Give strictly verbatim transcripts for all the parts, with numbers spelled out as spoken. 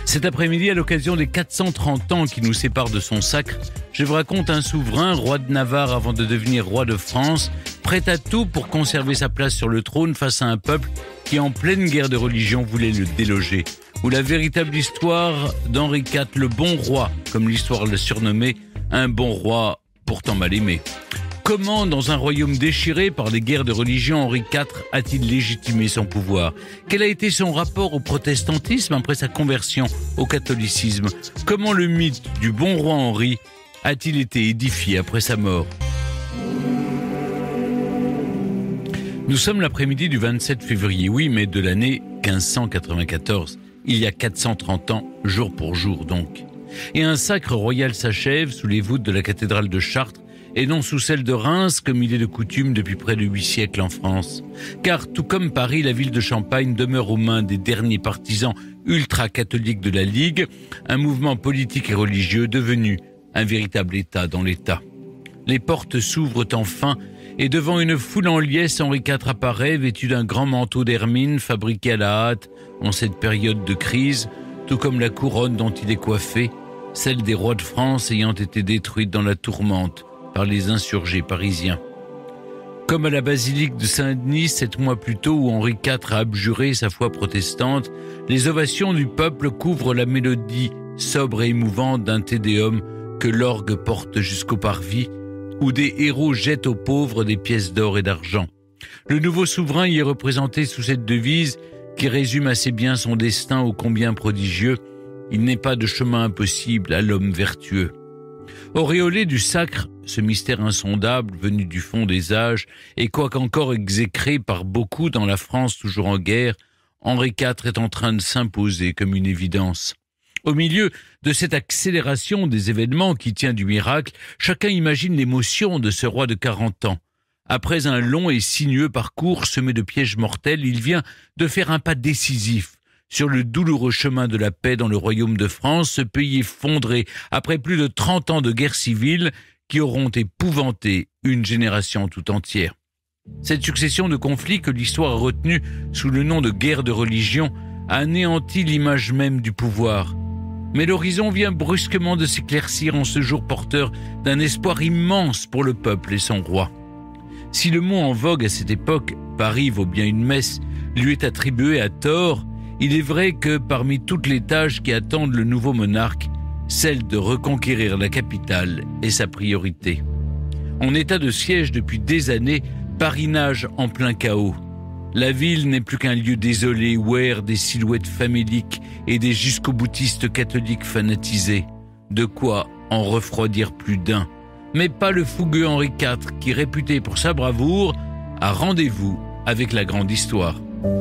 Cet après-midi, à l'occasion des quatre cent trente ans qui nous séparent de son sacre, je vous raconte un souverain, roi de Navarre avant de devenir roi de France, prêt à tout pour conserver sa place sur le trône face à un peuple qui, en pleine guerre de religion, voulait le déloger. Ou la véritable histoire d'Henri quatre, le bon roi, comme l'histoire l'a surnommé, un bon roi pourtant mal aimé. Comment, dans un royaume déchiré par les guerres de religion, Henri quatre a-t-il légitimé son pouvoir? Quel a été son rapport au protestantisme après sa conversion au catholicisme? Comment le mythe du bon roi Henri a-t-il été édifié après sa mort? Nous sommes l'après-midi du vingt-sept février, oui, mais de l'année quinze cent quatre-vingt-quatorze, il y a quatre cent trente ans, jour pour jour donc. Et un sacre royal s'achève sous les voûtes de la cathédrale de Chartres, et non sous celle de Reims, comme il est de coutume depuis près de huit siècles en France. Car, tout comme Paris, la ville de Champagne demeure aux mains des derniers partisans ultra-catholiques de la Ligue, un mouvement politique et religieux devenu un véritable État dans l'État. Les portes s'ouvrent enfin, et devant une foule en liesse, Henri quatre apparaît, vêtu d'un grand manteau d'hermine fabriqué à la hâte en cette période de crise, tout comme la couronne dont il est coiffé, celle des rois de France ayant été détruite dans la tourmente par les insurgés parisiens. Comme à la basilique de Saint-Denis, sept mois plus tôt, où Henri quatre a abjuré sa foi protestante, les ovations du peuple couvrent la mélodie sobre et émouvante d'un Te Deum que l'orgue porte jusqu'au parvis, où des héros jettent aux pauvres des pièces d'or et d'argent. Le nouveau souverain y est représenté sous cette devise qui résume assez bien son destin ô combien prodigieux: il n'est pas de chemin impossible à l'homme vertueux. Auréolé du sacre, ce mystère insondable venu du fond des âges, et quoiqu'encore exécré par beaucoup dans la France toujours en guerre, Henri quatre est en train de s'imposer comme une évidence. Au milieu de cette accélération des événements qui tient du miracle, chacun imagine l'émotion de ce roi de quarante ans. Après un long et sinueux parcours semé de pièges mortels, il vient de faire un pas décisif sur le douloureux chemin de la paix dans le royaume de France, ce pays effondré après plus de trente ans de guerre civile qui auront épouvanté une génération tout entière. Cette succession de conflits que l'histoire a retenue sous le nom de guerre de religion a anéanti l'image même du pouvoir. Mais l'horizon vient brusquement de s'éclaircir en ce jour porteur d'un espoir immense pour le peuple et son roi. Si le mot en vogue à cette époque, Paris vaut bien une messe, lui est attribué à tort, il est vrai que parmi toutes les tâches qui attendent le nouveau monarque, celle de reconquérir la capitale est sa priorité. En état de siège depuis des années, Paris nage en plein chaos. La ville n'est plus qu'un lieu désolé où errent des silhouettes faméliques et des jusqu'au-boutistes catholiques fanatisés. De quoi en refroidir plus d'un. Mais pas le fougueux Henri quatre qui, réputé pour sa bravoure, a rendez-vous avec la grande histoire.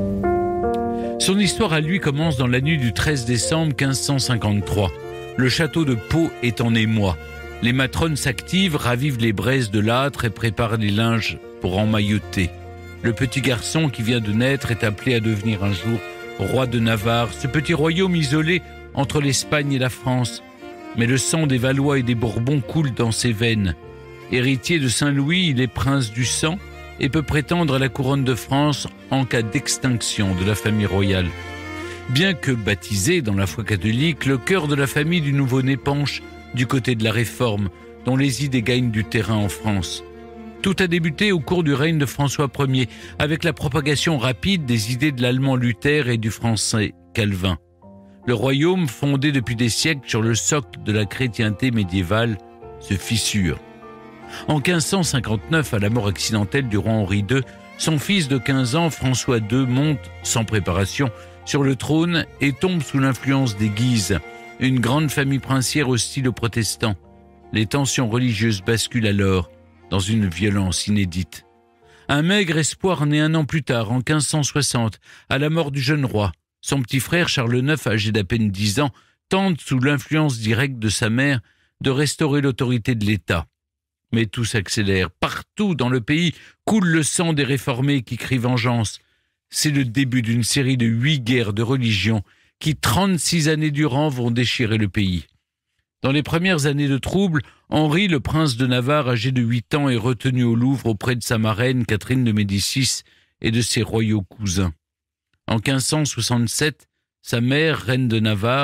Son histoire à lui commence dans la nuit du treize décembre quinze cent cinquante-trois. Le château de Pau est en émoi. Les matrones s'activent, ravivent les braises de l'âtre et préparent les linges pour emmailloter. Le petit garçon qui vient de naître est appelé à devenir un jour roi de Navarre, ce petit royaume isolé entre l'Espagne et la France. Mais le sang des Valois et des Bourbons coule dans ses veines. Héritier de Saint-Louis, il est prince du sang et peut prétendre à la couronne de France en cas d'extinction de la famille royale. Bien que baptisé dans la foi catholique, le cœur de la famille du nouveau-né penche du côté de la Réforme, dont les idées gagnent du terrain en France. Tout a débuté au cours du règne de François Ier, avec la propagation rapide des idées de l'allemand Luther et du français Calvin. Le royaume, fondé depuis des siècles sur le socle de la chrétienté médiévale, se fissure. En quinze cent cinquante-neuf, à la mort accidentelle du roi Henri deux, son fils de quinze ans, François deux, monte, sans préparation, sur le trône et tombe sous l'influence des Guises, une grande famille princière hostile aux protestants. Les tensions religieuses basculent alors dans une violence inédite. Un maigre espoir naît un an plus tard, en quinze cent soixante, à la mort du jeune roi. Son petit frère, Charles neuf, âgé d'à peine dix ans, tente, sous l'influence directe de sa mère, de restaurer l'autorité de l'État. Mais tout s'accélère. Partout dans le pays coule le sang des réformés qui crient vengeance. C'est le début d'une série de huit guerres de religion qui, trente-six années durant, vont déchirer le pays. Dans les premières années de troubles, Henri, le prince de Navarre, âgé de huit ans, est retenu au Louvre auprès de sa marraine Catherine de Médicis et de ses royaux cousins. En quinze cent soixante-sept, sa mère, reine de Navarre,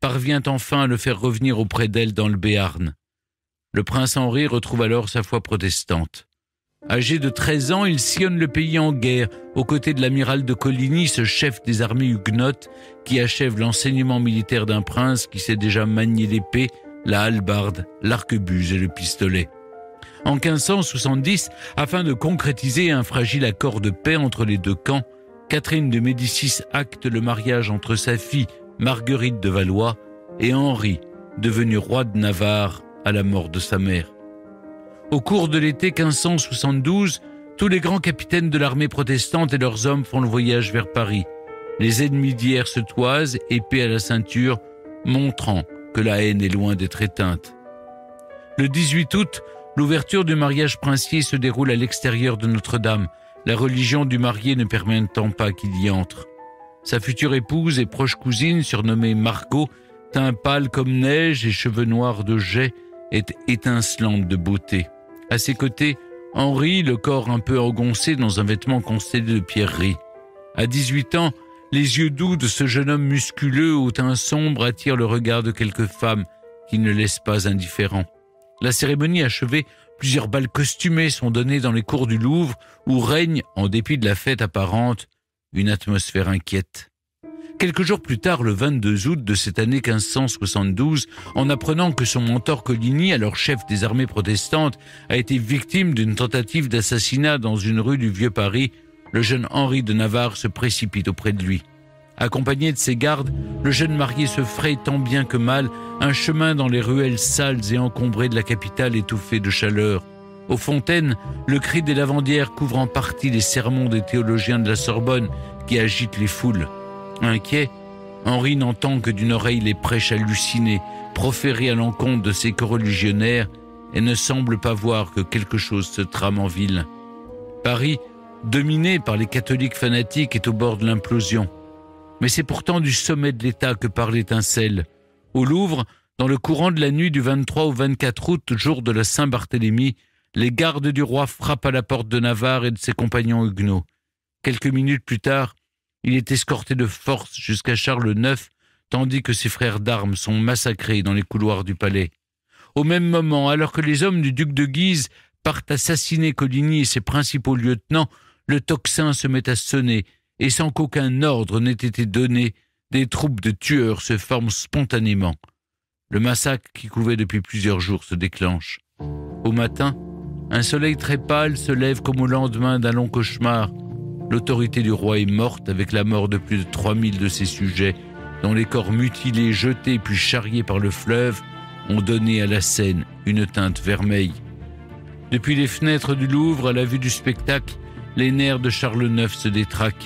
parvient enfin à le faire revenir auprès d'elle dans le Béarn. Le prince Henri retrouve alors sa foi protestante. Âgé de treize ans, il sillonne le pays en guerre, aux côtés de l'amiral de Coligny, ce chef des armées huguenotes qui achève l'enseignement militaire d'un prince qui sait déjà manier l'épée, la hallebarde, l'arquebuse et le pistolet. En quinze cent soixante-dix, afin de concrétiser un fragile accord de paix entre les deux camps, Catherine de Médicis acte le mariage entre sa fille, Marguerite de Valois, et Henri, devenu roi de Navarre à la mort de sa mère. Au cours de l'été quinze cent soixante-douze, tous les grands capitaines de l'armée protestante et leurs hommes font le voyage vers Paris. Les ennemis d'hier se toisent, épée à la ceinture, montrant que la haine est loin d'être éteinte. Le dix-huit août, l'ouverture du mariage princier se déroule à l'extérieur de Notre-Dame, la religion du marié ne permettant pas qu'il y entre. Sa future épouse et proche cousine, surnommée Margot, teint pâle comme neige et cheveux noirs de jais, est étincelante de beauté. À ses côtés, Henri, le corps un peu engoncé dans un vêtement constellé de pierreries. À dix-huit ans, les yeux doux de ce jeune homme musculeux au teint sombre attirent le regard de quelques femmes qui ne laissent pas indifférents. La cérémonie achevée, plusieurs bals costumés sont donnés dans les cours du Louvre où règne, en dépit de la fête apparente, une atmosphère inquiète. Quelques jours plus tard, le vingt-deux août de cette année quinze cent soixante-douze, en apprenant que son mentor Coligny, alors chef des armées protestantes, a été victime d'une tentative d'assassinat dans une rue du Vieux-Paris, le jeune Henri de Navarre se précipite auprès de lui. Accompagné de ses gardes, le jeune marié se fraye tant bien que mal un chemin dans les ruelles sales et encombrées de la capitale étouffée de chaleur. Aux fontaines, le cri des lavandières couvre en partie les sermons des théologiens de la Sorbonne qui agitent les foules. Inquiet, Henri n'entend que d'une oreille les prêches hallucinés, proférés à l'encontre de ses coreligionnaires, et ne semble pas voir que quelque chose se trame en ville. Paris, dominé par les catholiques fanatiques, est au bord de l'implosion. Mais c'est pourtant du sommet de l'État que parle l'étincelle. Au Louvre, dans le courant de la nuit du vingt-trois au vingt-quatre août, jour de la Saint-Barthélemy, les gardes du roi frappent à la porte de Navarre et de ses compagnons huguenots. Quelques minutes plus tard, il est escorté de force jusqu'à Charles neuf, tandis que ses frères d'armes sont massacrés dans les couloirs du palais. Au même moment, alors que les hommes du duc de Guise partent assassiner Coligny et ses principaux lieutenants, le tocsin se met à sonner, et sans qu'aucun ordre n'ait été donné, des troupes de tueurs se forment spontanément. Le massacre qui couvait depuis plusieurs jours se déclenche. Au matin, un soleil très pâle se lève comme au lendemain d'un long cauchemar. L'autorité du roi est morte avec la mort de plus de trois mille de ses sujets, dont les corps mutilés, jetés puis charriés par le fleuve, ont donné à la scène une teinte vermeille. Depuis les fenêtres du Louvre, à la vue du spectacle, les nerfs de Charles neuf se détraquent.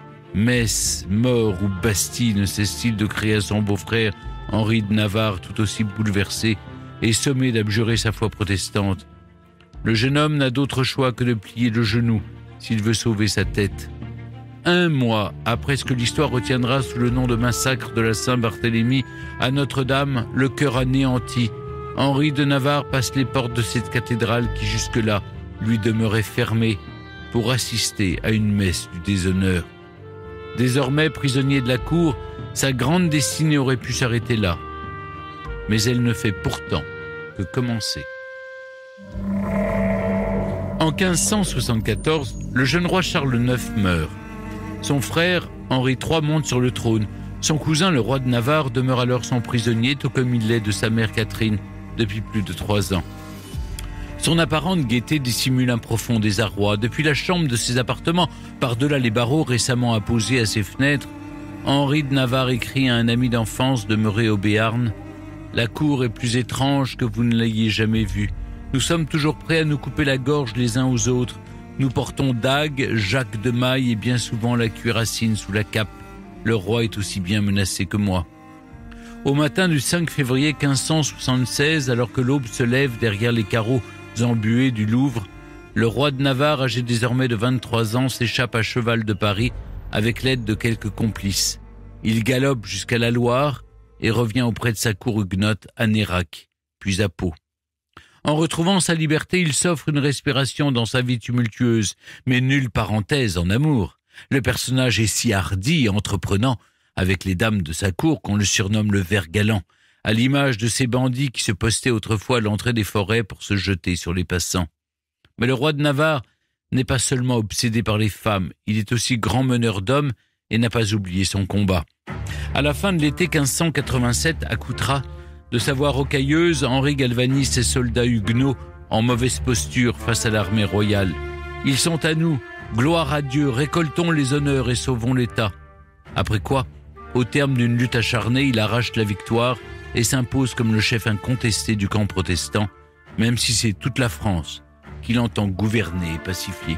Metz, mort ou Bastille ne cesse-t-il de crier à son beau-frère Henri de Navarre, tout aussi bouleversé et sommé d'abjurer sa foi protestante. Le jeune homme n'a d'autre choix que de plier le genou s'il veut sauver sa tête. Un mois après ce que l'histoire retiendra sous le nom de massacre de la Saint-Barthélemy, à Notre-Dame, le cœur anéanti, Henri de Navarre passe les portes de cette cathédrale qui jusque-là lui demeurait fermée pour assister à une messe du déshonneur. Désormais prisonnier de la cour, sa grande destinée aurait pu s'arrêter là. Mais elle ne fait pourtant que commencer. En quinze cent soixante-quatorze, le jeune roi Charles neuf meurt. Son frère, Henri trois, monte sur le trône. Son cousin, le roi de Navarre, demeure alors son prisonnier, tout comme il l'est de sa mère Catherine depuis plus de trois ans. Son apparente gaieté dissimule un profond désarroi. Depuis la chambre de ses appartements, par-delà les barreaux récemment apposés à ses fenêtres, Henri de Navarre écrit à un ami d'enfance demeuré au Béarn « La cour est plus étrange que vous ne l'ayez jamais vue. Nous sommes toujours prêts à nous couper la gorge les uns aux autres. Nous portons dagues, Jacques de Maille et bien souvent la cuirassine sous la cape. Le roi est aussi bien menacé que moi. » Au matin du cinq février quinze cent soixante-seize, alors que l'aube se lève derrière les carreaux embués du Louvre, le roi de Navarre, âgé désormais de vingt-trois ans, s'échappe à cheval de Paris avec l'aide de quelques complices. Il galope jusqu'à la Loire et revient auprès de sa cour huguenote à Nérac, puis à Pau. En retrouvant sa liberté, il s'offre une respiration dans sa vie tumultueuse, mais nulle parenthèse en amour. Le personnage est si hardi et entreprenant, avec les dames de sa cour qu'on le surnomme le ver galant, à l'image de ces bandits qui se postaient autrefois à l'entrée des forêts pour se jeter sur les passants. Mais le roi de Navarre n'est pas seulement obsédé par les femmes, il est aussi grand meneur d'hommes et n'a pas oublié son combat. À la fin de l'été quinze cent quatre-vingt-sept, à Coutras, de sa voix rocailleuse, Henri galvanise ses soldats huguenots en mauvaise posture face à l'armée royale. Ils sont à nous, gloire à Dieu, récoltons les honneurs et sauvons l'État. Après quoi, au terme d'une lutte acharnée, il arrache la victoire et s'impose comme le chef incontesté du camp protestant, même si c'est toute la France qu'il entend gouverner et pacifier.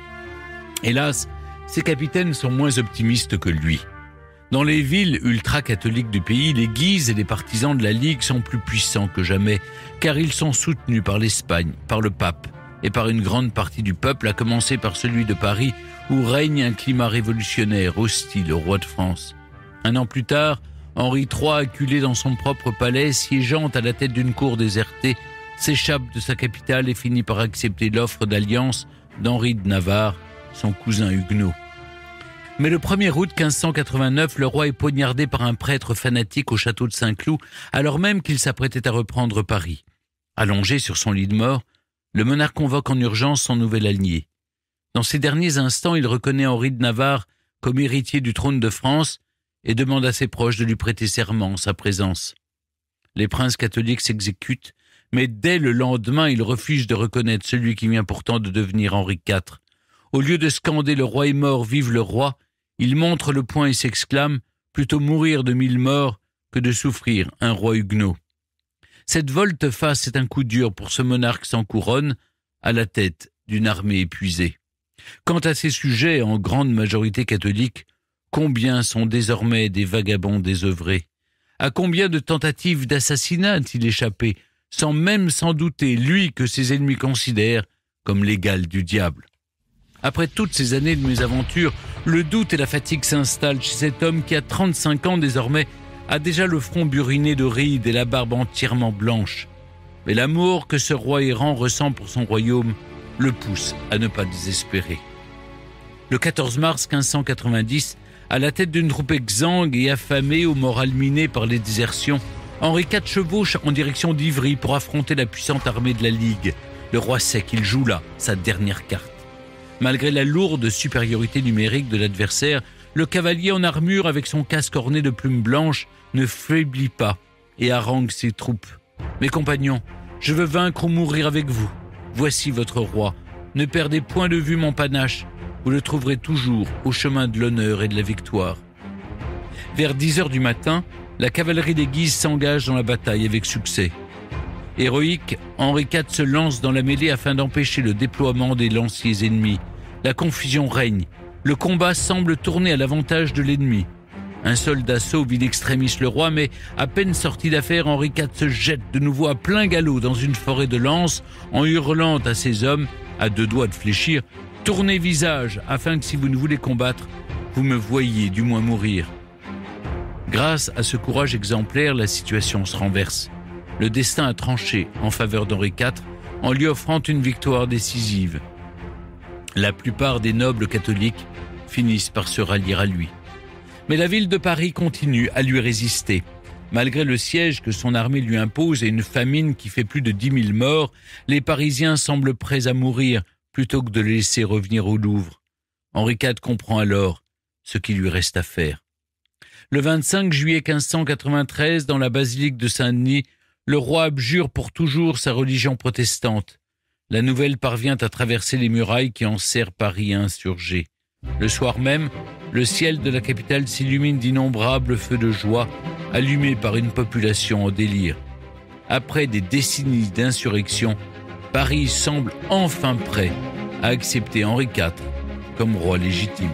Hélas, ses capitaines sont moins optimistes que lui. Dans les villes ultra-catholiques du pays, les Guises et les partisans de la Ligue sont plus puissants que jamais, car ils sont soutenus par l'Espagne, par le pape et par une grande partie du peuple, à commencer par celui de Paris, où règne un climat révolutionnaire hostile au roi de France. Un an plus tard, Henri trois, acculé dans son propre palais, siégeant à la tête d'une cour désertée, s'échappe de sa capitale et finit par accepter l'offre d'alliance d'Henri de Navarre, son cousin huguenot. Mais le premier août quinze cent quatre-vingt-neuf, le roi est poignardé par un prêtre fanatique au château de Saint-Cloud, alors même qu'il s'apprêtait à reprendre Paris. Allongé sur son lit de mort, le monarque convoque en urgence son nouvel allié. Dans ces derniers instants, il reconnaît Henri de Navarre comme héritier du trône de France et demande à ses proches de lui prêter serment en sa présence. Les princes catholiques s'exécutent, mais dès le lendemain, ils refusent de reconnaître celui qui vient pourtant de devenir Henri quatre. Au lieu de scander « Le roi est mort, vive le roi », ils montrent le poing et s'exclament « Plutôt mourir de mille morts que de souffrir un roi huguenot ». Cette volte-face est un coup dur pour ce monarque sans couronne, à la tête d'une armée épuisée. Quant à ses sujets, en grande majorité catholiques, combien sont désormais des vagabonds désœuvrés? À combien de tentatives d'assassinat a-t-il échappé, sans même s'en douter, lui que ses ennemis considèrent comme l'égal du diable? Après toutes ces années de mésaventures, le doute et la fatigue s'installent chez cet homme qui, à trente-cinq ans désormais, a déjà le front buriné de rides et la barbe entièrement blanche. Mais l'amour que ce roi errant ressent pour son royaume le pousse à ne pas désespérer. Le quatorze mars quinze cent quatre-vingt-dix, à la tête d'une troupe exsangue et affamée, au moral miné par les désertions, Henri quatre chevauche en direction d'Ivry pour affronter la puissante armée de la Ligue. Le roi sait qu'il joue là sa dernière carte. Malgré la lourde supériorité numérique de l'adversaire, le cavalier en armure avec son casque orné de plumes blanches ne faiblit pas et harangue ses troupes. « Mes compagnons, je veux vaincre ou mourir avec vous. Voici votre roi. Ne perdez point de vue mon panache. Vous le trouverez toujours au chemin de l'honneur et de la victoire. » Vers dix heures du matin, la cavalerie des Guises s'engage dans la bataille avec succès. Héroïque, Henri quatre se lance dans la mêlée afin d'empêcher le déploiement des lanciers ennemis. La confusion règne. Le combat semble tourner à l'avantage de l'ennemi. Un soldat sauve in extremis le roi, mais à peine sorti d'affaire, Henri quatre se jette de nouveau à plein galop dans une forêt de lances en hurlant à ses hommes, à deux doigts de fléchir, « Tournez visage, afin que si vous ne voulez combattre, vous me voyiez du moins mourir. » Grâce à ce courage exemplaire, la situation se renverse. Le destin a tranché en faveur d'Henri quatre en lui offrant une victoire décisive. La plupart des nobles catholiques finissent par se rallier à lui. Mais la ville de Paris continue à lui résister. Malgré le siège que son armée lui impose et une famine qui fait plus de dix mille morts, les Parisiens semblent prêts à mourir plutôt que de le laisser revenir au Louvre. Henri quatre comprend alors ce qu'il lui reste à faire. Le vingt-cinq juillet quinze cent quatre-vingt-treize, dans la basilique de Saint-Denis, le roi abjure pour toujours sa religion protestante. La nouvelle parvient à traverser les murailles qui enserrent Paris insurgé. Le soir même, le ciel de la capitale s'illumine d'innombrables feux de joie, allumés par une population en délire. Après des décennies d'insurrection, Paris semble enfin prêt à accepter Henri quatre comme roi légitime.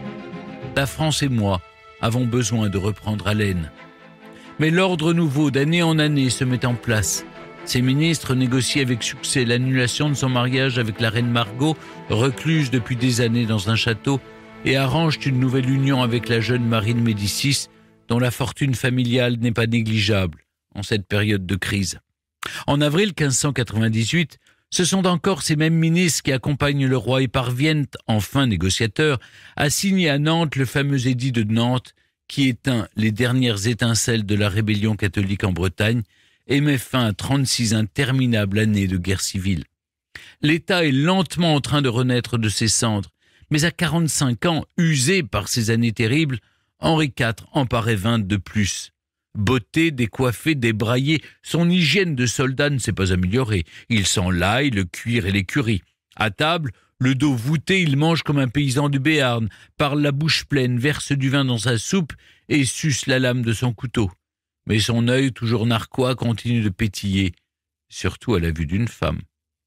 La France et moi avons besoin de reprendre haleine. Mais l'ordre nouveau d'année en année se met en place. Ses ministres négocient avec succès l'annulation de son mariage avec la reine Margot, recluse depuis des années dans un château, et arrangent une nouvelle union avec la jeune Marie de Médicis, dont la fortune familiale n'est pas négligeable en cette période de crise. En avril quinze cent quatre-vingt-dix-huit, ce sont encore ces mêmes ministres qui accompagnent le roi et parviennent, enfin négociateurs, à signer à Nantes le fameux édit de Nantes qui éteint les dernières étincelles de la rébellion catholique en Bretagne et met fin à trente-six interminables années de guerre civile. L'État est lentement en train de renaître de ses cendres, mais à quarante-cinq ans, usé par ces années terribles, Henri quatre en paraît vingt de plus. Botté, décoiffé, débraillé, son hygiène de soldat ne s'est pas améliorée. Il sent l'ail, le cuir et l'écurie. À table, le dos voûté, il mange comme un paysan du Béarn, parle la bouche pleine, verse du vin dans sa soupe et suce la lame de son couteau. Mais son œil, toujours narquois, continue de pétiller, surtout à la vue d'une femme.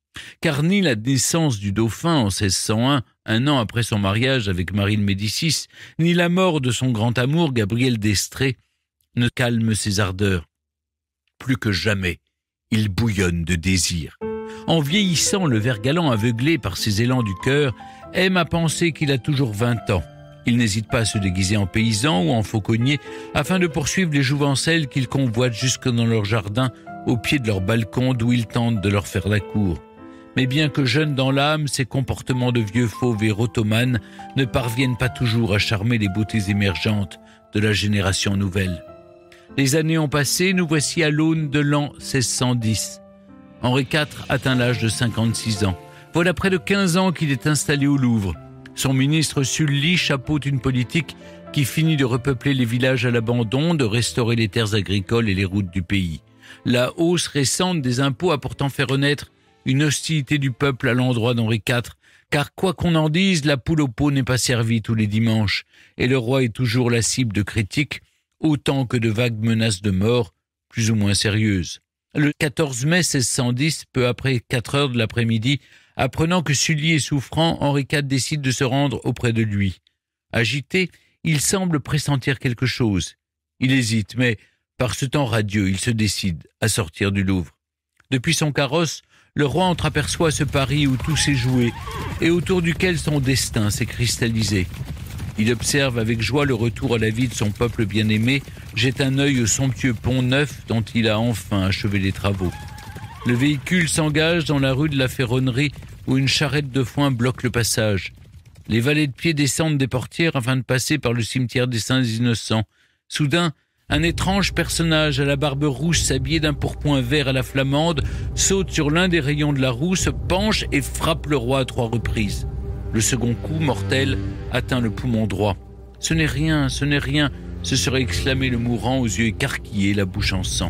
Car ni la naissance du dauphin en seize cent un, un an après son mariage avec Marie de Médicis, ni la mort de son grand amour, Gabriel d'Estrées, ne calment ses ardeurs. Plus que jamais, il bouillonne de désir. En vieillissant, le ver galant, aveuglé par ses élans du cœur, aime à penser qu'il a toujours vingt ans. Il n'hésite pas à se déguiser en paysan ou en fauconnier afin de poursuivre les jouvencelles qu'il convoite jusque dans leur jardin, au pied de leur balcon d'où il tente de leur faire la cour. Mais bien que jeune dans l'âme, ses comportements de vieux fauve et rotomane ne parviennent pas toujours à charmer les beautés émergentes de la génération nouvelle. Les années ont passé, nous voici à l'aune de l'an seize cent dix. Henri quatre atteint l'âge de cinquante-six ans. Voilà près de quinze ans qu'il est installé au Louvre. Son ministre Sully chapeaute une politique qui finit de repeupler les villages à l'abandon, de restaurer les terres agricoles et les routes du pays. La hausse récente des impôts a pourtant fait renaître une hostilité du peuple à l'endroit d'Henri quatre, car quoi qu'on en dise, la poule au pot n'est pas servie tous les dimanches, et le roi est toujours la cible de critiques, autant que de vagues menaces de mort, plus ou moins sérieuses. Le quatorze mai seize cent dix, peu après quatre heures de l'après-midi, apprenant que Sully est souffrant, Henri quatre décide de se rendre auprès de lui. Agité, il semble pressentir quelque chose. Il hésite, mais par ce temps radieux, il se décide à sortir du Louvre. Depuis son carrosse, le roi entreaperçoit ce Paris où tout s'est joué et autour duquel son destin s'est cristallisé. Il observe avec joie le retour à la vie de son peuple bien-aimé, jette un œil au somptueux pont neuf dont il a enfin achevé les travaux. Le véhicule s'engage dans la rue de la Ferronnerie où une charrette de foin bloque le passage. Les valets de pied descendent des portières afin de passer par le cimetière des Saints Innocents. Soudain, un étrange personnage à la barbe rouge s'habillé d'un pourpoint vert à la flamande saute sur l'un des rayons de la roue, se penche et frappe le roi à trois reprises. Le second coup, mortel, atteint le poumon droit. « Ce n'est rien, ce n'est rien !» se serait exclamé le mourant aux yeux écarquillés, la bouche en sang.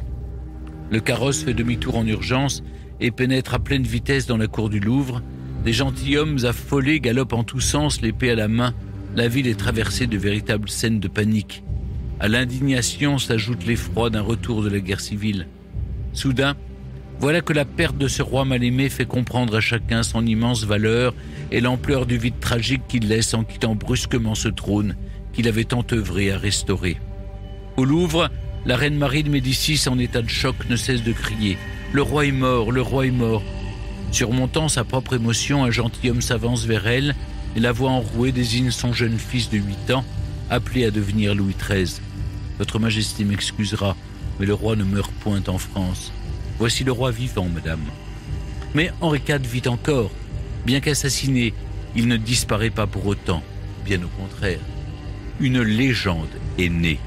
Le carrosse fait demi-tour en urgence et pénètre à pleine vitesse dans la cour du Louvre. Des gentilshommes affolés galopent en tous sens, l'épée à la main. La ville est traversée de véritables scènes de panique. À l'indignation s'ajoute l'effroi d'un retour de la guerre civile. Soudain, voilà que la perte de ce roi mal-aimé fait comprendre à chacun son immense valeur et l'ampleur du vide tragique qu'il laisse en quittant brusquement ce trône qu'il avait tant œuvré à restaurer. Au Louvre, la reine Marie de Médicis, en état de choc, ne cesse de crier « Le roi est mort, le roi est mort !» Surmontant sa propre émotion, un gentilhomme s'avance vers elle et la voix enrouée désigne son jeune fils de huit ans, appelé à devenir Louis treize. « Votre Majesté m'excusera, mais le roi ne meurt point en France. Voici le roi vivant, madame. » Mais Henri quatre vit encore. Bien qu'assassiné, il ne disparaît pas pour autant. Bien au contraire. Une légende est née.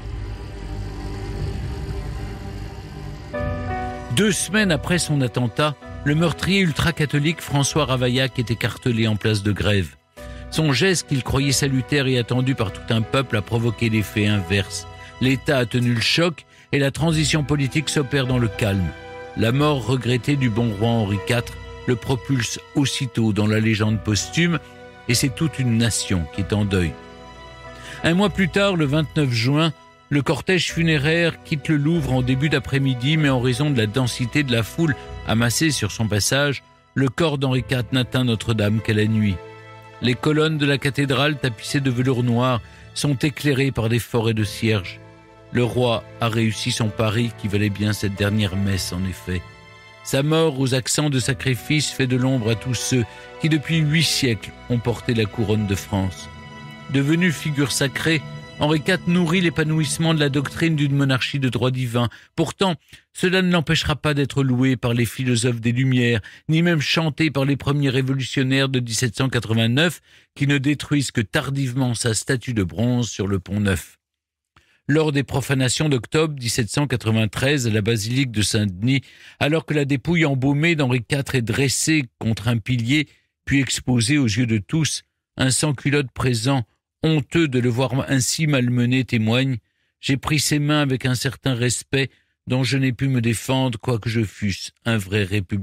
Deux semaines après son attentat, le meurtrier ultra-catholique François Ravaillac est écartelé en place de Grève. Son geste qu'il croyait salutaire et attendu par tout un peuple a provoqué l'effet inverse. L'État a tenu le choc et la transition politique s'opère dans le calme. La mort regrettée du bon roi Henri quatre le propulse aussitôt dans la légende posthume et c'est toute une nation qui est en deuil. Un mois plus tard, le vingt-neuf juin, le cortège funéraire quitte le Louvre en début d'après-midi, mais en raison de la densité de la foule amassée sur son passage, le corps d'Henri quatre n'atteint Notre-Dame qu'à la nuit. Les colonnes de la cathédrale, tapissées de velours noir, sont éclairées par des forêts de cierges. Le roi a réussi son pari qui valait bien cette dernière messe, en effet. Sa mort aux accents de sacrifice fait de l'ombre à tous ceux qui, depuis huit siècles, ont porté la couronne de France. Devenu figure sacrée, Henri quatre nourrit l'épanouissement de la doctrine d'une monarchie de droit divin. Pourtant, cela ne l'empêchera pas d'être loué par les philosophes des Lumières, ni même chanté par les premiers révolutionnaires de dix-sept cent quatre-vingt-neuf qui ne détruisent que tardivement sa statue de bronze sur le Pont Neuf. lors des profanations d'octobre dix-sept cent quatre-vingt-treize à la basilique de Saint-Denis, alors que la dépouille embaumée d'Henri quatre est dressée contre un pilier, puis exposée aux yeux de tous. Un sans-culotte présent, honteux de le voir ainsi malmené, témoigne « J'ai pris ses mains avec un certain respect dont je n'ai pu me défendre, quoique je fusse un vrai républicain. »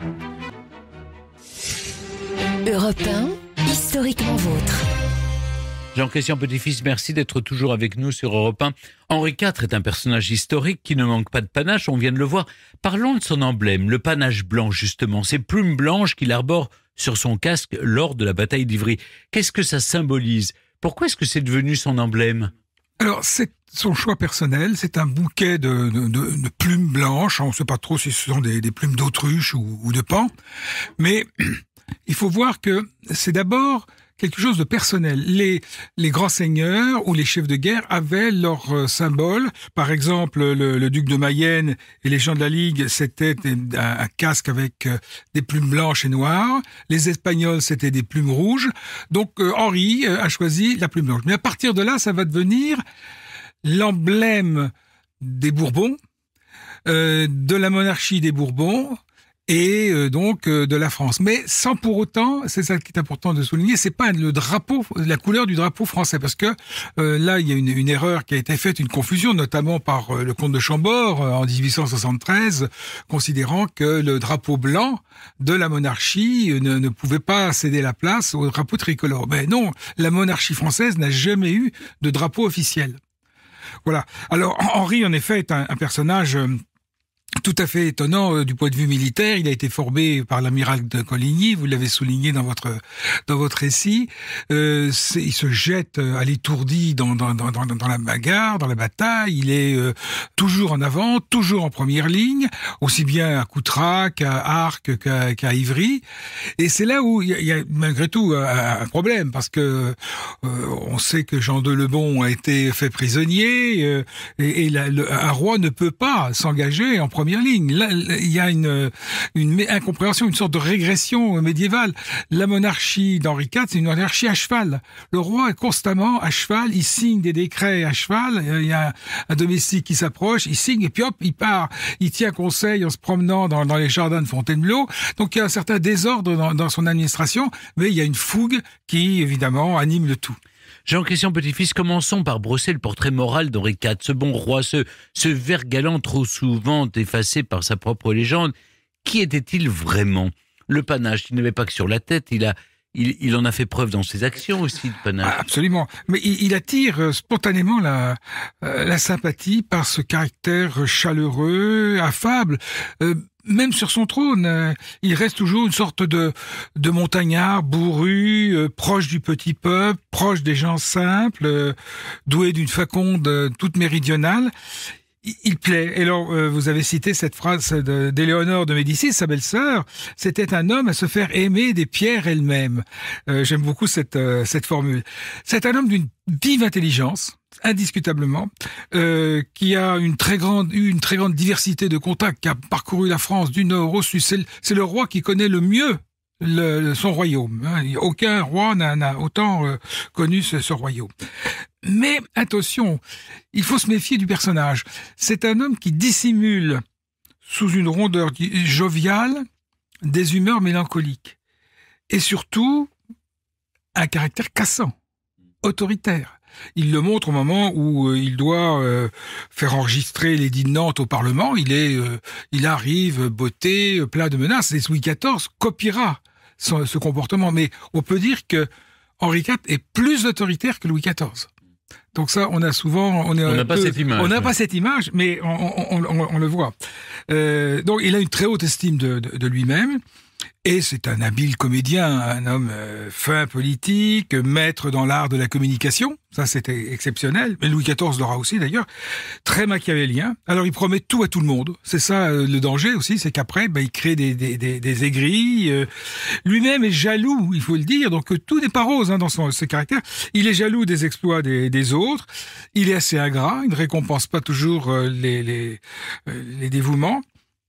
Europe un, historiquement vôtre. Jean-Christian Petit-Fils, merci d'être toujours avec nous sur Europe un. Henri quatre est un personnage historique qui ne manque pas de panache, on vient de le voir. Parlons de son emblème, le panache blanc justement, ces plumes blanches qu'il arbore sur son casque lors de la bataille d'Ivry. Qu'est-ce que ça symbolise? Pourquoi est-ce que c'est devenu son emblème? Alors, c'est son choix personnel, c'est un bouquet de, de, de, de plumes blanches, on ne sait pas trop si ce sont des, des plumes d'autruche ou, ou de paon, mais il faut voir que c'est d'abord quelque chose de personnel. Les, les grands seigneurs ou les chefs de guerre avaient leurs euh, symboles. Par exemple, le, le duc de Mayenne et les gens de la Ligue, c'était un, un casque avec euh, des plumes blanches et noires. Les Espagnols, c'était des plumes rouges. Donc, euh, Henri euh, a choisi la plume blanche. Mais à partir de là, ça va devenir l'emblème des Bourbons, euh, de la monarchie des Bourbons, et euh, donc euh, de la France. Mais sans pour autant, c'est ça qui est important de souligner, c'est pas le drapeau, la couleur du drapeau français, parce que euh, là il y a une, une erreur qui a été faite, une confusion, notamment par euh, le comte de Chambord euh, en dix-huit cent soixante-treize, considérant que le drapeau blanc de la monarchie euh, ne, ne pouvait pas céder la place au drapeau tricolore. Mais non, la monarchie française n'a jamais eu de drapeau officiel. Voilà. Alors Henri, en effet, est un, un personnage euh, tout à fait étonnant euh, du point de vue militaire. Il a été formé par l'amiral de Coligny, vous l'avez souligné dans votre dans votre récit. Euh, il se jette à l'étourdi dans, dans dans dans la bagarre, dans la bataille. Il est euh, toujours en avant, toujours en première ligne, aussi bien à Coutras qu'à Arques qu'à, qu'à Ivry. Et c'est là où il y a, il y a malgré tout un, un problème, parce que euh, on sait que Jean de Lebon a été fait prisonnier euh, et, et la, le, un roi ne peut pas s'engager en première ligne. Là, il y a une, une incompréhension, une sorte de régression médiévale. La monarchie d'Henri quatre, c'est une monarchie à cheval. Le roi est constamment à cheval, il signe des décrets à cheval, il y a un domestique qui s'approche, il signe et puis hop, il part. Il tient conseil en se promenant dans, dans les jardins de Fontainebleau. Donc il y a un certain désordre dans, dans son administration, mais il y a une fougue qui, évidemment, anime le tout. Jean-Christian Petit-Fils, commençons par brosser le portrait moral d'Henri quatre, ce bon roi, ce, ce ver galant trop souvent effacé par sa propre légende. Qui était-il vraiment? Le panache, il n'avait pas que sur la tête, il, a, il, il en a fait preuve dans ses actions aussi, le panache. Ah, absolument, mais il, il attire spontanément la, euh, la sympathie par ce caractère chaleureux, affable. Euh, Même sur son trône, euh, il reste toujours une sorte de, de montagnard bourru, euh, proche du petit peuple, proche des gens simples, euh, doué d'une faconde euh, toute méridionale. Il, il plaît. Et alors, euh, vous avez cité cette phrase de, d'Éléonore de Médicis, sa belle-sœur. C'était un homme à se faire aimer des pierres elles-mêmes. Euh, j'aime beaucoup cette, euh, cette formule. C'est un homme d'une vive intelligence, indiscutablement, euh, qui a une très grande, eu une très grande diversité de contacts, qui a parcouru la France du nord au sud. C'est le, c'est le roi qui connaît le mieux le, le, son royaume. Hein. Aucun roi n'a, n'a autant euh, connu ce, ce royaume. Mais attention, il faut se méfier du personnage. C'est un homme qui dissimule sous une rondeur joviale des humeurs mélancoliques. Et surtout, un caractère cassant, autoritaire. Il le montre au moment où euh, il doit euh, faire enregistrer l'édit de Nantes au Parlement. Il est, euh, il arrive botté, plein de menaces. Et Louis quatorze copiera son, ce comportement. Mais on peut dire que Henri quatre est plus autoritaire que Louis quatorze. Donc ça, on a souvent, on n'a pas cette image. On n'a pas cette image, mais on, on, on, on le voit. Euh, donc il a une très haute estime de, de, de lui-même. Et c'est un habile comédien, un homme euh, fin politique, maître dans l'art de la communication. Ça, c'était exceptionnel. Mais Louis quatorze l'aura aussi, d'ailleurs. Très machiavélien. Alors, il promet tout à tout le monde. C'est ça, euh, le danger aussi, c'est qu'après, ben, il crée des, des, des, des aigris. Euh, lui-même est jaloux, il faut le dire. Donc, euh, tout n'est pas rose hein, dans son, ses caractères. Il est jaloux des exploits des, des autres. Il est assez ingrat. Il ne récompense pas toujours euh, les, les, euh, les dévouements.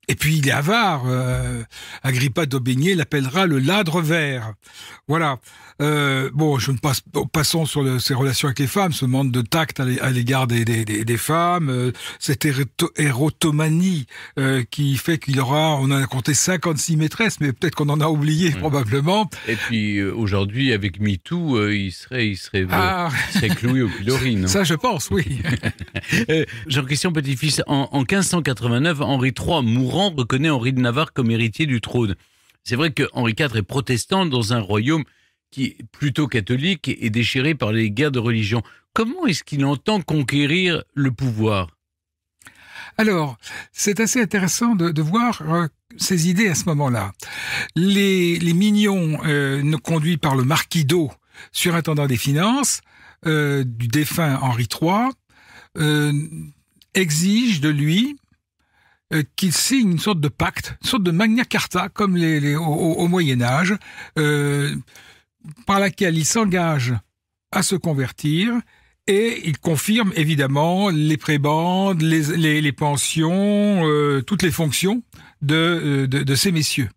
Et puis il est avare. Euh, Agrippa d'Aubigné l'appellera le ladre vert. Voilà. Euh, bon, je ne passe passons sur le, ses relations avec les femmes, ce manque de tact à l'égard des, des, des, des femmes, euh, cette érotomanie euh, qui fait qu'il aura, on en a compté cinquante-six maîtresses, mais peut-être qu'on en a oublié mmh. probablement. Et puis euh, aujourd'hui avec MeToo, euh, il serait, il serait, ah. il serait cloué au pilori, non? Ça, je pense, oui. euh, Jean-Christian Petit-Fils, en, en quinze cent quatre-vingt-neuf, Henri trois mourant reconnaît Henri de Navarre comme héritier du trône. C'est vrai que Henri quatre est protestant dans un royaume qui est plutôt catholique et déchiré par les guerres de religion. Comment est-ce qu'il entend conquérir le pouvoir? Alors, c'est assez intéressant de, de voir euh, ces idées à ce moment-là. Les, les mignons euh, conduits par le marquis d'O, surintendant des finances, euh, du défunt Henri trois, euh, exigent de lui euh, qu'il signe une sorte de pacte, une sorte de Magna Carta, comme les, les, au, au Moyen-Âge, euh, par laquelle il s'engage à se convertir et il confirme évidemment les prébendes, les, les, les pensions, euh, toutes les fonctions de, de, de ces messieurs.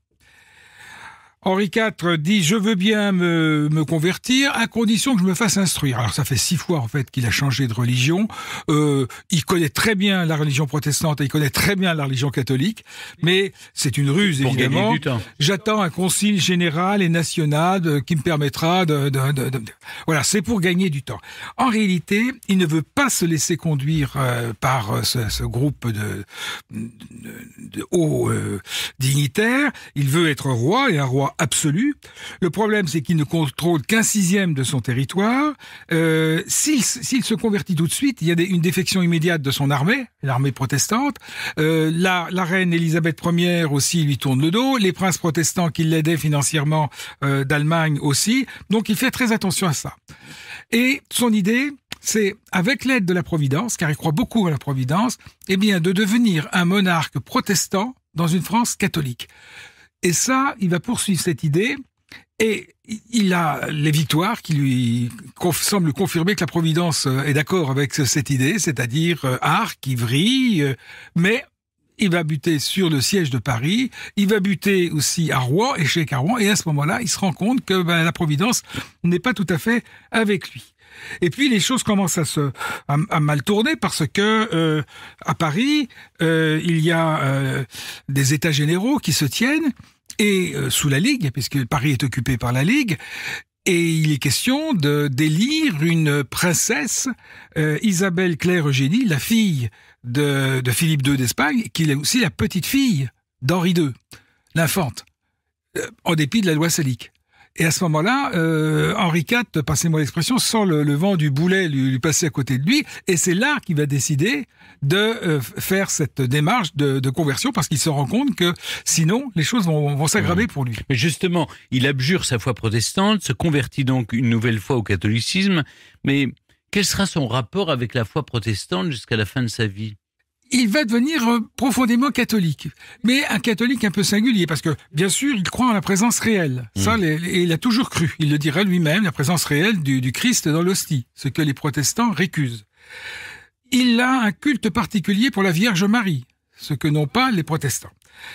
Henri quatre dit « Je veux bien me, me convertir à condition que je me fasse instruire ». Alors ça fait six fois en fait qu'il a changé de religion. Euh, il connaît très bien la religion protestante et il connaît très bien la religion catholique, mais c'est une ruse pour évidemment. Gagner du temps. J'attends un concile général et national de, qui me permettra de... de, de, de... Voilà, c'est pour gagner du temps. En réalité, il ne veut pas se laisser conduire euh, par ce, ce groupe de, de, de hauts euh, dignitaires. Il veut être roi et un roi absolu. Le problème, c'est qu'il ne contrôle qu'un sixième de son territoire. Euh, s'il, s'il se convertit tout de suite, il y a des, une défection immédiate de son armée, l'armée protestante. Euh, la, la reine Élisabeth première aussi lui tourne le dos. Les princes protestants qui l'aidaient financièrement euh, d'Allemagne aussi. Donc, il fait très attention à ça. Et son idée, c'est, avec l'aide de la Providence, car il croit beaucoup à la Providence, eh bien, de devenir un monarque protestant dans une France catholique. Et ça, il va poursuivre cette idée et il a les victoires qui lui conf- semblent confirmer que la Providence est d'accord avec cette idée, c'est-à-dire euh, Arques, Ivry, euh, mais il va buter sur le siège de Paris, il va buter aussi à Rouen, échec à Rouen, et à ce moment-là, il se rend compte que ben, la Providence n'est pas tout à fait avec lui. Et puis les choses commencent à se à, à mal tourner parce que euh, à Paris euh, il y a euh, des États généraux qui se tiennent et euh, sous la Ligue, puisque Paris est occupé par la Ligue, et il est question de d'élire une princesse, euh, Isabelle Claire Eugénie, la fille de, de Philippe deux d'Espagne, qui est aussi la petite fille d'Henri deux, l'infante, euh, en dépit de la loi salique. Et à ce moment-là, euh, Henri quatre, passez-moi l'expression, sent le, le vent du boulet lui, lui passer à côté de lui, et c'est là qu'il va décider de euh, faire cette démarche de, de conversion, parce qu'il se rend compte que sinon, les choses vont, vont s'aggraver pour lui. Mais justement, il abjure sa foi protestante, se convertit donc une nouvelle fois au catholicisme, mais quel sera son rapport avec la foi protestante jusqu'à la fin de sa vie ? Il va devenir profondément catholique, mais un catholique un peu singulier, parce que, bien sûr, il croit en la présence réelle. Mmh. Ça, les, il a toujours cru. Il le dira lui-même, la présence réelle du, du Christ dans l'hostie, ce que les protestants récusent. Il a un culte particulier pour la Vierge Marie, ce que n'ont pas les protestants.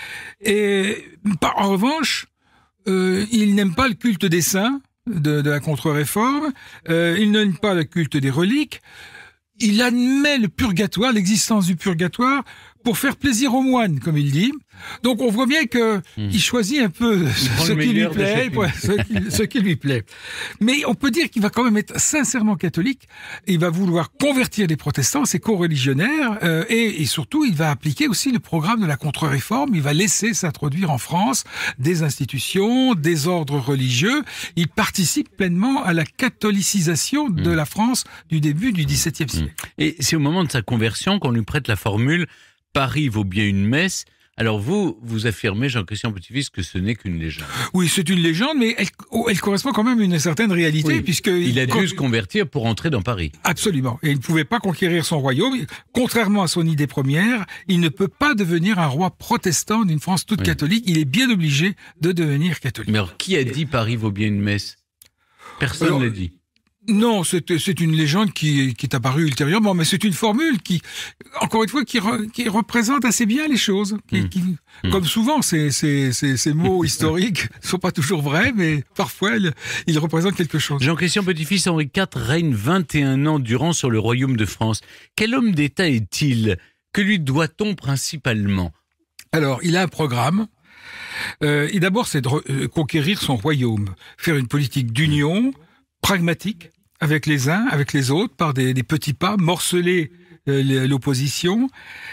Et, en revanche, euh, il n'aime pas le culte des saints, de, de la contre-réforme, euh, il n'aime pas le culte des reliques. Il admet le purgatoire, l'existence du purgatoire, pour faire plaisir aux moines, comme il dit. Donc on voit bien que mmh. il choisit un peu ce qui lui plaît, ouais, ce, qui, ce qui lui plaît. Mais on peut dire qu'il va quand même être sincèrement catholique. Il va vouloir convertir les protestants, ses co-religionnaires, euh, et, et surtout il va appliquer aussi le programme de la contre-réforme. Il va laisser s'introduire en France des institutions, des ordres religieux. Il participe pleinement à la catholicisation mmh. de la France du début du dix-septième siècle. Mmh. Et c'est au moment de sa conversion qu'on lui prête la formule « Paris vaut bien une messe ». Alors vous, vous affirmez, Jean-Christian Petit-Fils, que ce n'est qu'une légende. Oui, c'est une légende, mais elle, elle correspond quand même à une certaine réalité, oui. puisque... Il a dû quand... se convertir pour entrer dans Paris. Absolument. Et il ne pouvait pas conquérir son royaume. Contrairement à son idée première, il ne peut pas devenir un roi protestant d'une France toute oui. catholique. Il est bien obligé de devenir catholique. Mais alors, qui a dit Paris vaut bien une messe ? Personne ne l'a dit. Non, c'est, c'est une légende qui, qui est apparue ultérieurement, mais c'est une formule qui, encore une fois, qui, re, qui représente assez bien les choses. Qui, mmh. Qui, mmh. Comme souvent, ces, ces, ces, ces mots historiques ne sont pas toujours vrais, mais parfois, ils, ils représentent quelque chose. Jean Christian Petit-Fils, Henri quatre règne vingt et un ans durant sur le royaume de France. Quel homme d'État est-il? Que lui doit-on principalement? Alors, il a un programme. Euh, et d'abord, c'est de re- conquérir son royaume, faire une politique d'union pragmatique, avec les uns, avec les autres, par des, des petits pas, morceler euh, l'opposition,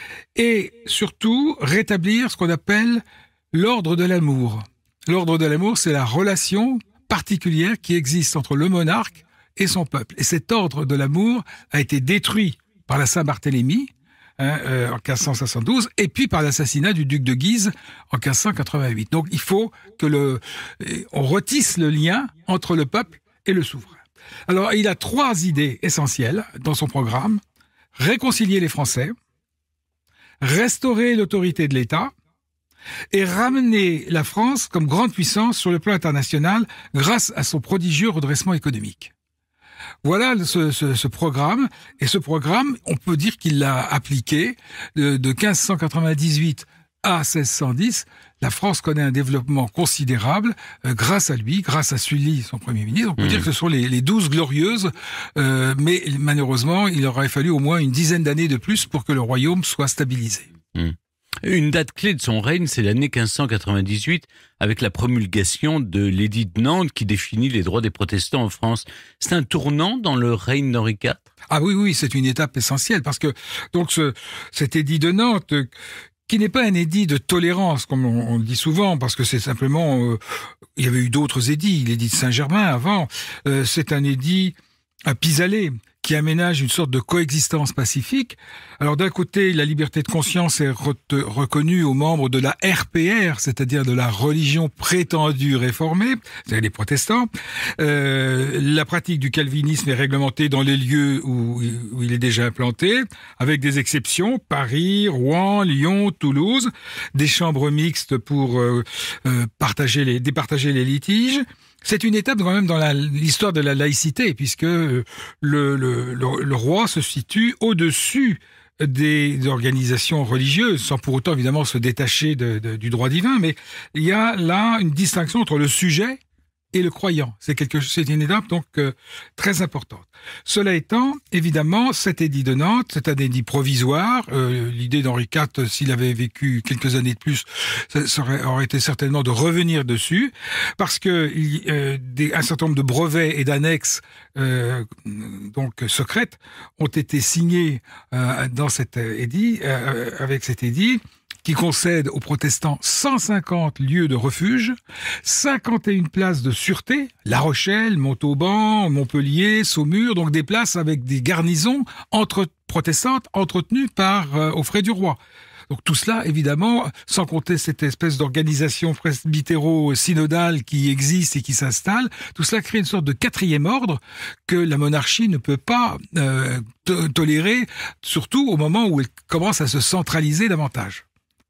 et surtout rétablir ce qu'on appelle l'ordre de l'amour. L'ordre de l'amour, c'est la relation particulière qui existe entre le monarque et son peuple. Et cet ordre de l'amour a été détruit par la Saint-Barthélemy, hein, euh, en quinze cent soixante-douze, et puis par l'assassinat du duc de Guise en quinze cent quatre-vingt-huit. Donc il faut que le, on retisse le lien entre le peuple et le souverain. Alors, il a trois idées essentielles dans son programme. Réconcilier les Français, restaurer l'autorité de l'État et ramener la France comme grande puissance sur le plan international grâce à son prodigieux redressement économique. Voilà ce, ce, ce programme. Et ce programme, on peut dire qu'il l'a appliqué de, de quinze cent quatre-vingt-dix-huit à seize cent dix. La France connaît un développement considérable euh, grâce à lui, grâce à Sully, son Premier ministre. On peut mmh. dire que ce sont les, les douze glorieuses, euh, mais malheureusement, il aurait fallu au moins une dizaine d'années de plus pour que le royaume soit stabilisé. Mmh. Une date clé de son règne, c'est l'année quinze cent quatre-vingt-dix-huit, avec la promulgation de l'édit de Nantes qui définit les droits des protestants en France. C'est un tournant dans le règne d'Henri quatre? Ah oui, oui, c'est une étape essentielle, parce que donc ce, cet édit de Nantes, qui n'est pas un édit de tolérance, comme on, on dit souvent, parce que c'est simplement... Euh, il y avait eu d'autres édits, l'édit de Saint-Germain avant. Euh, c'est un édit à pis-aller, qui aménage une sorte de coexistence pacifique. Alors d'un côté, la liberté de conscience est re- reconnue aux membres de la R P R, c'est-à-dire de la religion prétendue réformée, c'est-à-dire les protestants. Euh, la pratique du calvinisme est réglementée dans les lieux où, où il est déjà implanté, avec des exceptions, Paris, Rouen, Lyon, Toulouse, des chambres mixtes pour euh, euh, partager les, départager les litiges. C'est une étape quand même dans la, l'histoire de la laïcité, puisque le, le, le, le roi se situe au-dessus des, des organisations religieuses, sans pour autant évidemment se détacher de, de, du droit divin, mais il y a là une distinction entre le sujet et le croyant. C'est quelque c'est une étape donc euh, très importante. Cela étant, évidemment, cet édit de Nantes, c'est un édit provisoire. Euh, l'idée d'Henri quatre, s'il avait vécu quelques années de plus, ça serait, aurait été certainement de revenir dessus, parce que il, euh, des, un certain nombre de brevets et d'annexes euh, donc secrètes ont été signés euh, dans cet édit, euh, avec cet édit, qui concède aux protestants cent cinquante lieux de refuge, cinquante et une places de sûreté, La Rochelle, Montauban, Montpellier, Saumur, donc des places avec des garnisons entre protestantes entretenues par euh, aux frais du roi. Donc tout cela, évidemment, sans compter cette espèce d'organisation presbytéro-synodale qui existe et qui s'installe, tout cela crée une sorte de quatrième ordre que la monarchie ne peut pas euh, t- tolérer, surtout au moment où elle commence à se centraliser davantage.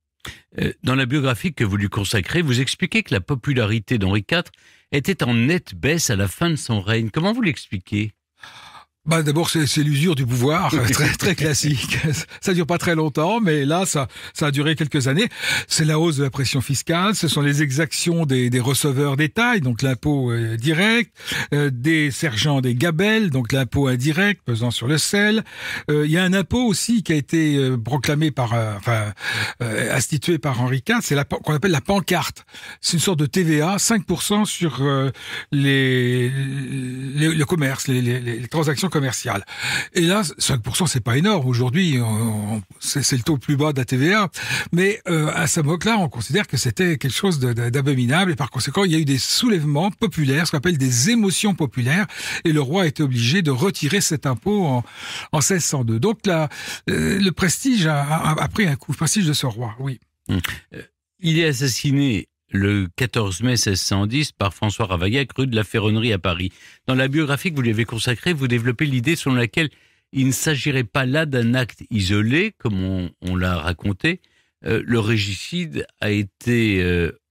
Dans la biographie que vous lui consacrez, vous expliquez que la popularité d'Henri quatre était en nette baisse à la fin de son règne. Comment vous l'expliquez ? Bah d'abord c'est, c'est l'usure du pouvoir, très très classique. Ça dure pas très longtemps, mais là ça ça a duré quelques années. C'est la hausse de la pression fiscale, ce sont les exactions des, des receveurs d'étail, donc l'impôt euh, direct, euh, des sergents des gabelles, donc l'impôt indirect pesant sur le sel. Euh, il y a un impôt aussi qui a été euh, proclamé par, euh, enfin euh, institué par Henri quatre, c'est la qu'on appelle la pancarte. C'est une sorte de T V A, cinq pour cent sur euh, les, les le commerce, les, les, les transactions commerciale. Et là, cinq pour cent, c'est pas énorme. Aujourd'hui, on, on, c'est, c'est le taux le plus bas de la T V A. Mais euh, à ce moment-là, on considère que c'était quelque chose de, de, d'abominable. Et par conséquent, il y a eu des soulèvements populaires, ce qu'on appelle des émotions populaires. Et le roi a été obligé de retirer cet impôt en, en seize cent deux. Donc là, euh, le prestige a, a, a pris un coup. Le prestige de ce roi, oui. Mmh. Il est assassiné le quatorze mai seize cent dix par François Ravaillac, rue de la Ferronnerie à Paris. Dans la biographie que vous lui avez consacrée, vous développez l'idée selon laquelle il ne s'agirait pas là d'un acte isolé, comme on, on l'a raconté. Euh, le régicide a été euh,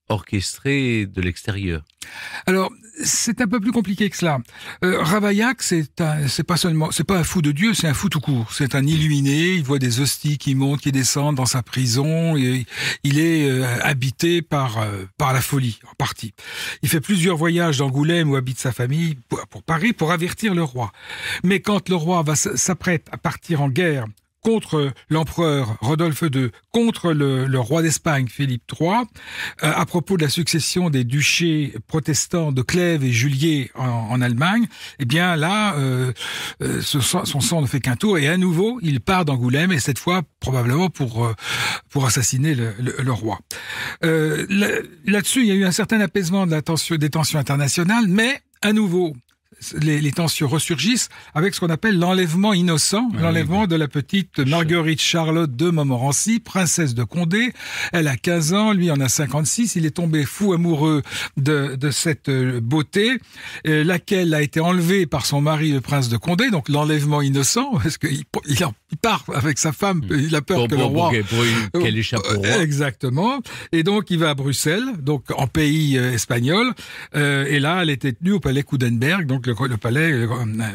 orchestré de l'extérieur. Alors, c'est un peu plus compliqué que cela. Euh, Ravaillac, c'est un, c'est pas seulement, c'est pas un fou de Dieu, c'est un fou tout court. C'est un illuminé. Il voit des hosties qui montent, qui descendent dans sa prison. Et il est euh, habité par euh, par la folie, en partie. Il fait plusieurs voyages d'Angoulême où habite sa famille pour, pour Paris pour avertir le roi. Mais quand le roi va s'apprête à partir en guerre contre l'empereur Rodolphe deux, contre le, le roi d'Espagne Philippe trois, euh, à propos de la succession des duchés protestants de Clèves et Juliers en, en Allemagne, eh bien là, euh, euh, ce, son sang ne fait qu'un tour et à nouveau, il part d'Angoulême et cette fois probablement pour euh, pour assassiner le, le, le roi. Euh, là, là-dessus, il y a eu un certain apaisement de la tension, des tensions internationales, mais à nouveau, Les, les tensions ressurgissent avec ce qu'on appelle l'enlèvement innocent, ah, l'enlèvement oui. de la petite Marguerite Charlotte de Montmorency, princesse de Condé. Elle a quinze ans, lui en a cinquante-six. Il est tombé fou amoureux de, de cette beauté, euh, laquelle a été enlevée par son mari, le prince de Condé. Donc l'enlèvement innocent, parce qu'il il, il part avec sa femme, il a peur pour, que pour, le roi... Pour, pour qu'elle échappe au roi. Exactement. Et donc il va à Bruxelles, donc en pays euh, espagnol. Euh, et là, elle était tenue au palais Coudenberg, donc le, le palais, euh,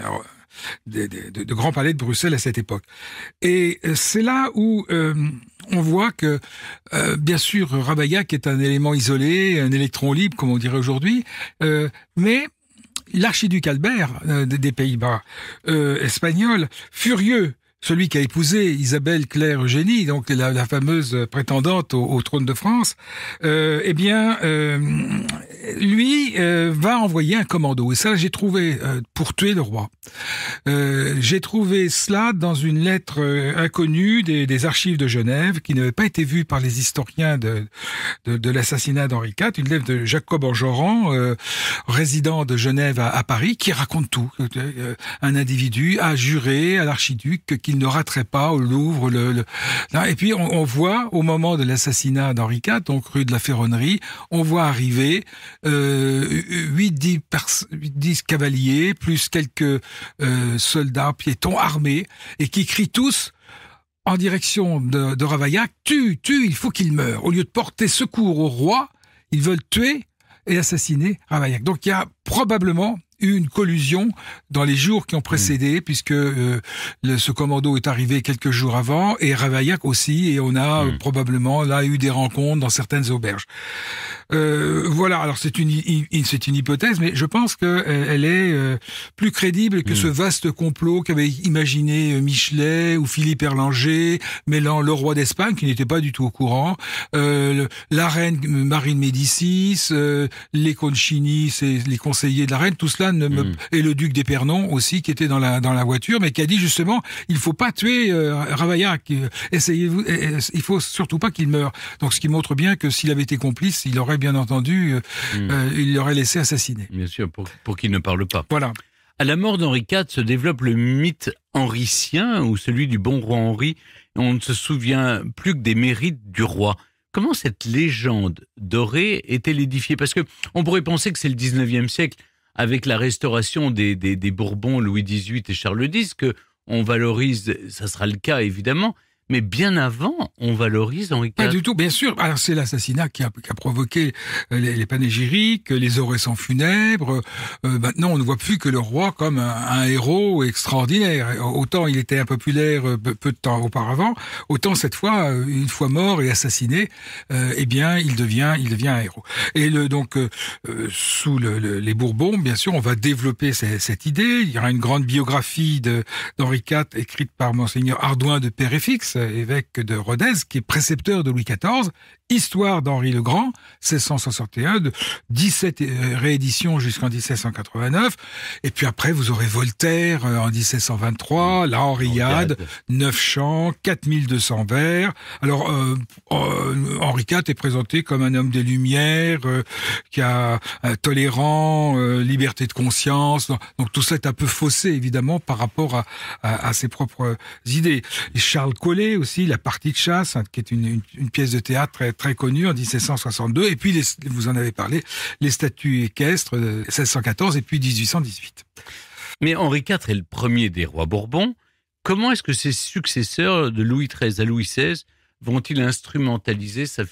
de, de, de grand palais de Bruxelles à cette époque. Et c'est là où euh, on voit que, euh, bien sûr, Ravaillac est un élément isolé, un électron libre, comme on dirait aujourd'hui, euh, mais l'archiduc Albert euh, des Pays-Bas euh, espagnol, furieux, celui qui a épousé Isabelle Claire Eugénie, donc la, la fameuse prétendante au, au trône de France, euh, eh bien, euh, lui euh, va envoyer un commando. Et ça, j'ai trouvé euh, pour tuer le roi. Euh, j'ai trouvé cela dans une lettre euh, inconnue des, des archives de Genève, qui n'avait pas été vue par les historiens de, de, de l'assassinat d'Henri quatre, une lettre de Jacob Enjolras, euh, résident de Genève à, à Paris, qui raconte tout. Euh, un individu a juré à l'archiduc qu'il ne raterait pas au Louvre. Le, le... Et puis on, on voit au moment de l'assassinat d'Henri quatre, donc rue de la Ferronnerie, on voit arriver euh, huit dix cavaliers plus quelques euh, soldats piétons armés et qui crient tous en direction de, de Ravaillac, tue, tue, il faut qu'il meure. Au lieu de porter secours au roi, ils veulent tuer et assassiner Ravaillac. Donc il y a probablement eu une collusion dans les jours qui ont précédé, mmh. puisque euh, le, ce commando est arrivé quelques jours avant, et Ravaillac aussi, et on a mmh. euh, probablement là eu des rencontres dans certaines auberges. Euh, voilà, alors c'est une, c'est une hypothèse, mais je pense qu'elle elle est euh, plus crédible que mmh. ce vaste complot qu'avait imaginé Michelet ou Philippe Erlanger, mêlant le roi d'Espagne, qui n'était pas du tout au courant, euh, la reine Marie de Médicis, euh, les Concini, c'est les conseillers de la reine, tout cela ne me... mmh. et le duc d'Épernon aussi, qui était dans la, dans la voiture, mais qui a dit justement, il faut pas tuer euh, Ravaillac, essayez-vous, il faut surtout pas qu'il meure. Donc ce qui montre bien que s'il avait été complice, il aurait bien entendu, euh, mmh. euh, il l'aurait laissé assassiner. Bien sûr, pour, pour qu'il ne parle pas. Voilà. À la mort d'Henri quatre se développe le mythe henricien, ou celui du bon roi Henri. On ne se souvient plus que des mérites du roi. Comment cette légende dorée est-elle édifiée? Parce que on pourrait penser que c'est le dix-neuvième siècle, avec la restauration des, des, des Bourbons, Louis dix-huit et Charles X, que on valorise, ça sera le cas évidemment, mais bien avant, on valorise Henri quatre. Pas du tout, bien sûr. Alors c'est l'assassinat qui a, qui a provoqué les, les panégyriques, les oraisons funèbres. Euh, maintenant, on ne voit plus que le roi comme un, un héros extraordinaire. Autant il était impopulaire peu, peu de temps auparavant, autant cette fois, une fois mort et assassiné, euh, eh bien, il devient, il devient un héros. Et le, donc, euh, sous le, le, les Bourbons, bien sûr, on va développer cette, cette idée. Il y aura une grande biographie de, d'Henri quatre écrite par Monseigneur Ardouin de Pérefix, évêque de Rodez, qui est précepteur de Louis quatorze, Histoire d'Henri le Grand, seize cent soixante et un, de dix-sept rééditions jusqu'en dix-sept cent quatre-vingt-neuf, et puis après vous aurez Voltaire en dix-sept cent vingt-trois, la Henriade, neuf chants, quatre mille deux cents vers. Alors euh, euh, Henri quatre est présenté comme un homme des Lumières, euh, qui a euh, tolérant, euh, liberté de conscience, donc, donc tout ça est un peu faussé évidemment par rapport à, à, à ses propres idées. Et Charles Collet aussi, La partie de chasse, hein, qui est une, une, une pièce de théâtre très très connu en dix-sept cent soixante-deux, et puis les, vous en avez parlé, les statuts équestres de seize cent quatorze et puis dix-huit cent dix-huit. Mais Henri quatre est le premier des rois Bourbons. Comment est-ce que ses successeurs de Louis treize à Louis seize vont-ils instrumentaliser sa figure ?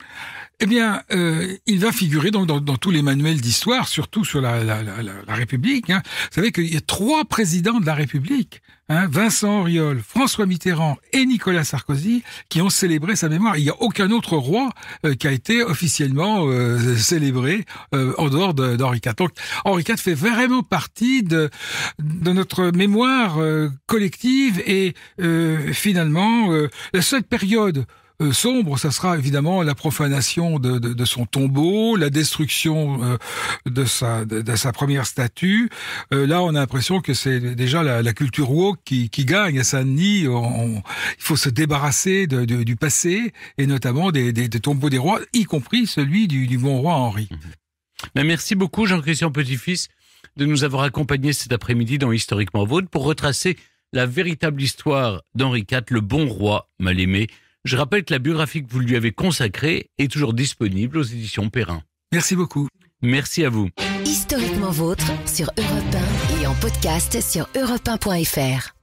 Eh bien, euh, il va figurer donc dans, dans tous les manuels d'histoire, surtout sur la, la, la, la République. Hein. Vous savez qu'il y a trois présidents de la République, hein, Vincent Auriol, François Mitterrand et Nicolas Sarkozy, qui ont célébré sa mémoire. Il n'y a aucun autre roi euh, qui a été officiellement euh, célébré euh, en dehors de, d'Henri quatre. Donc, Henri quatre fait vraiment partie de, de notre mémoire euh, collective et euh, finalement, euh, la seule période Euh, sombre, ça sera évidemment la profanation de, de, de son tombeau, la destruction euh, de sa de, de sa première statue. Euh, là, on a l'impression que c'est déjà la, la culture woke qui, qui gagne à Saint-Denis. On, on, il faut se débarrasser de, de, du passé et notamment des, des, des tombeaux des rois, y compris celui du, du bon roi Henri. Ben merci beaucoup, Jean-Christian Petit-Fils, de nous avoir accompagnés cet après-midi dans Historiquement Vôtre pour retracer la véritable histoire d'Henri quatre, le bon roi mal aimé. Je rappelle que la biographie que vous lui avez consacrée est toujours disponible aux éditions Perrin. Merci beaucoup. Merci à vous. Historiquement Vôtre sur Europe un et en podcast sur europe un point f r.